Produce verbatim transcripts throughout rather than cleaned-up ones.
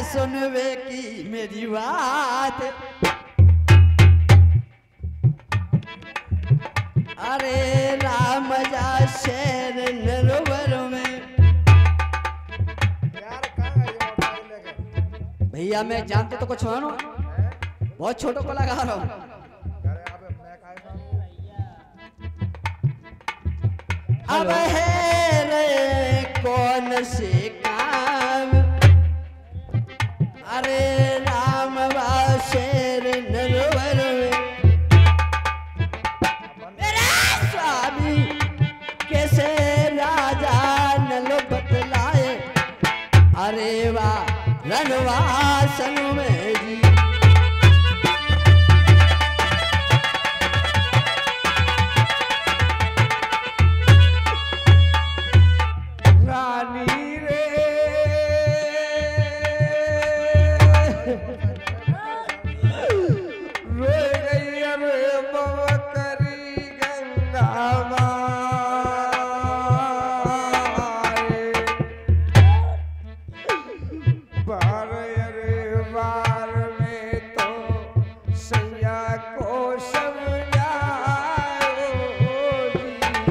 सुनवे की मेरी बात। अरे राम जा शेर नरवर में। भैया मैं जानते तो कुछ हो ना, बहुत छोटो को लगा रहा हूँ। अब है रे कौन से काम, अरे राम वा शेर नरवर में। मेरा स्वामी कैसे राजा नल बतलाए, अरे वाह रणवासन में जी। रानी रे रोए गई अरे बकरी गंगा माए। बार अरे बार में तो सैया को समझाओ जी।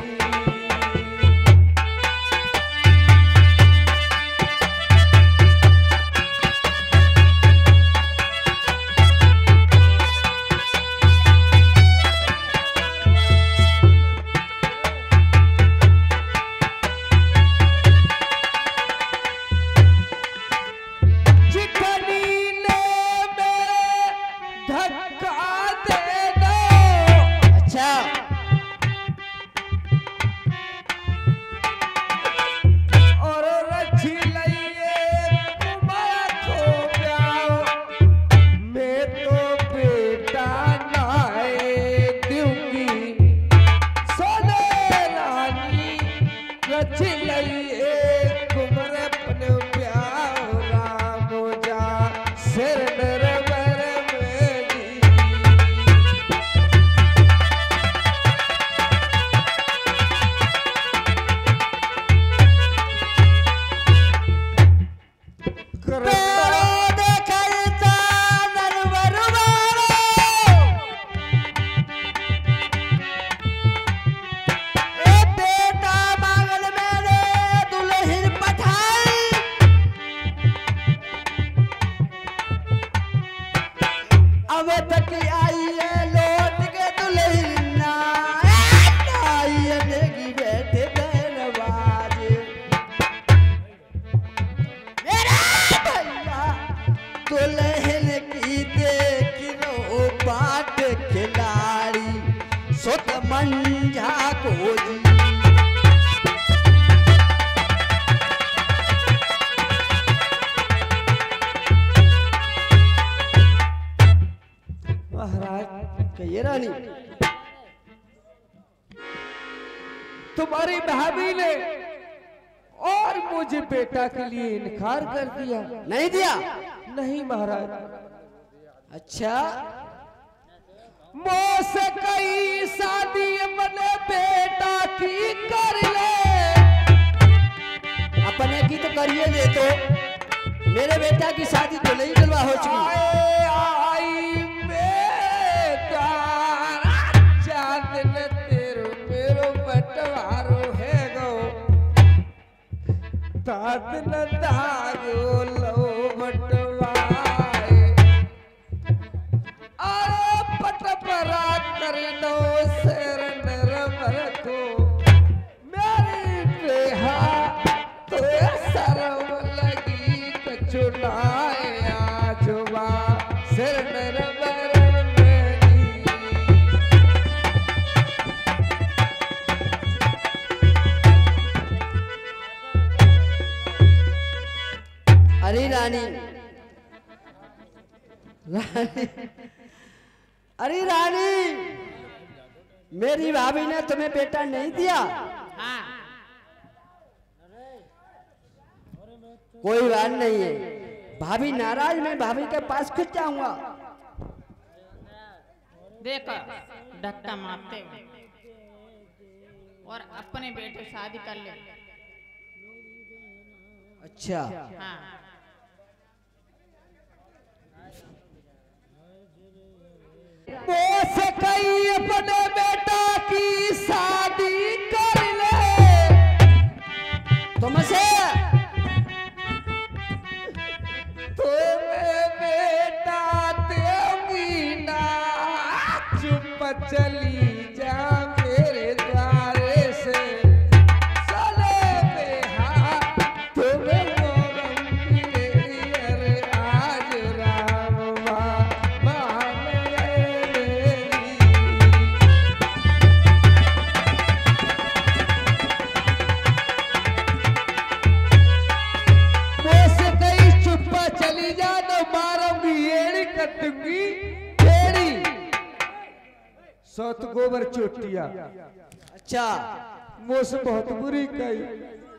तुम्हारी भाभी ने और मुझे बेटा के लिए इनकार कर दिया। नहीं दिया? नहीं महाराज। अच्छा मुँह से कई शादी अपने बेटा की कर ले। अपने की तो करिए ले, तो मेरे बेटा की शादी तो नहीं दिलवा हो चुकी। आई, आई बेटा चांद ने तेरो मेरो बटवारो है गो, तात न धागो लो बटवाए। अरे पटपरा कर दो शेर नरवर को, मेरी बेहा तो शर्म लगी कचुनाए आजवा शेर नरवर मेरी। अरे रानी, रानी, अरे रानी, मेरी भाभी ने तुम्हें बेटा नहीं दिया? हाँ। कोई बात नहीं है, भाभी नाराज, मैं भाभी के पास खुद जाऊंगा। देखो धक्का मारते हो और अपने बेटे शादी कर ले। अच्छा हाँ। तुम्हें बेटा देगी ना, चुप चली जा मेरे द्वारे से। चले बेहा तुम्हें मोरम मेरी, अरे आज राम मान मेरी। मुझसे कहीं चुप्पा चली जा तो मारूंगी एड़ी कटूंगी एड़ी। सौत गोबर चोटिया अच्छा मुझसे बहुत बुरी कही।